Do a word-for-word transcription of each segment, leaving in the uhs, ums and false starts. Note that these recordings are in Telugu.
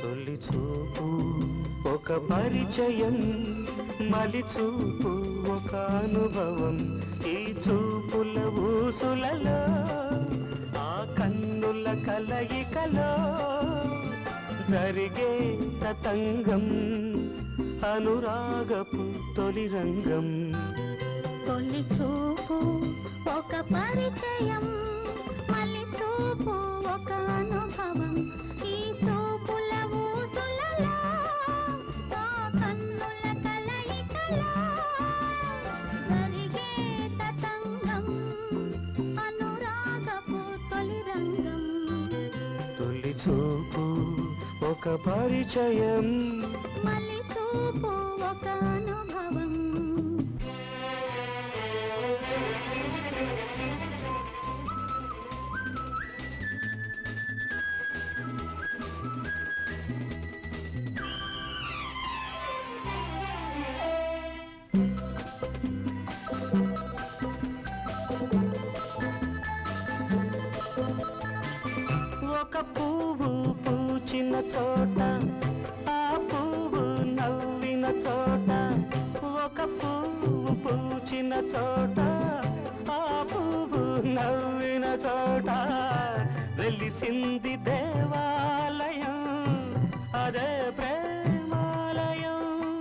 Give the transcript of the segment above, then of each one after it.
తొలి చూపు ఒక పరిచయం, మలి చూపు ఒక అనుభవం. ఈ చూపుల ఊసులలో, ఆ కన్నుల కలయికలో జరిగే తతంగం, అనురాగపు తొలి రంగం. తొలి చూపు ఒక పరిచయం, మలి చూపు ఒక అనుభవం. ఈ చూపుల ఊసులలో, ఆ కన్నుల కలయికలో జరిగే తతంగం, అనురాగపు తొలి రంగం. తొలి చూపు ఒక పరిచయం, మలి చూపు ఒక అనుభవం. ఒక పువ్వు పూచిన చోట, ఆ పువ్వు నవ్విన చోట. ఒక పువ్వు పూచిన చోట, ఆ పువ్వు నవ్విన చోట వెలిసింది దేవాలయం, అదే ప్రేమాలయం.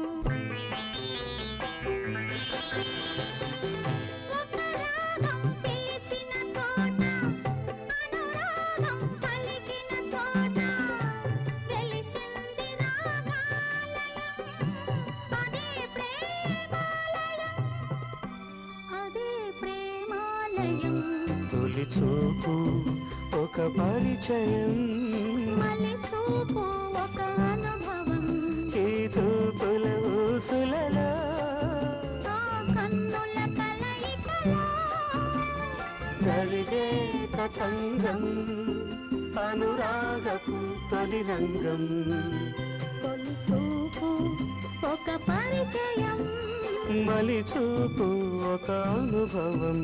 తొలి చూపు ఒక పరిచయం, మలి చూపు ఒక అనుభవం. ఈ చూపుల ఊసులలో, ఆ కన్నుల కలయికలో జరిగే తతంగం, అనురాగపు తొలి రంగం. తొలి చూపు ఒక పరిచయం, మలి చూపు ఒక అనుభవం.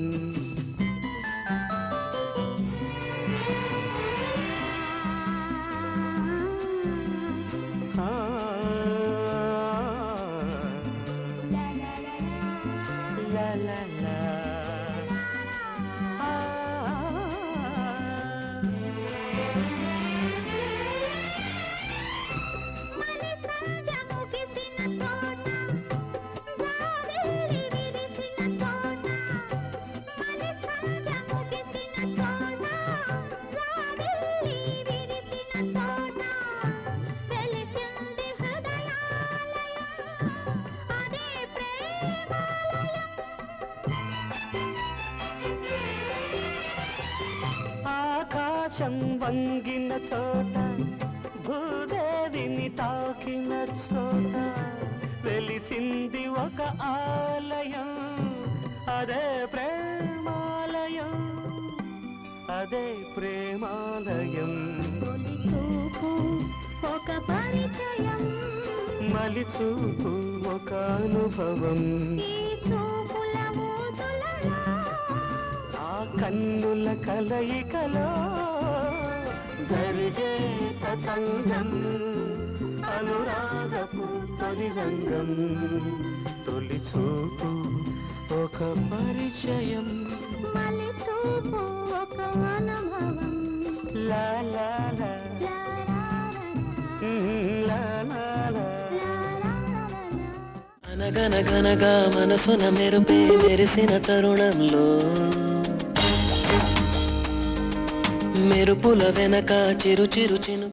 La la la. మలి సంధ్య ముగిసిన చోట, జాబిల్లి విరిసిన చోట. మలి సంధ్య ముగిసిన చోట, జాబిల్లి విరిసిన చోట వెలిసింది హృదయాలయం, అదే ప్రేమాలయం. ఆకాశం వంగిన చోట, భూదేవిని తాకిన చోట వెలిసింది ఒక ఆలయం, అదే ప్రేమాలయం, అదే ప్రేమాలయం. తొలి చూపు ఒక పరిచయం, మలి చూపు ఒక అనుభవం. ఈ చూపుల ఊసులలో, ఆ కన్నుల కలయికలో జరిగే తతంగం, అనురాగపు తొలి రంగం. తొలి చూపు ఒక పరిచయం, మలి చూపు ఒక అనుభవం. లా లా లా, లా లా లా, లా లా లా. లా లా లా. అనగనగనగా మనసున మెరుపే మెరిసిన తరుణంలో, మెరుపుల వెనక చిరు చిరు చిను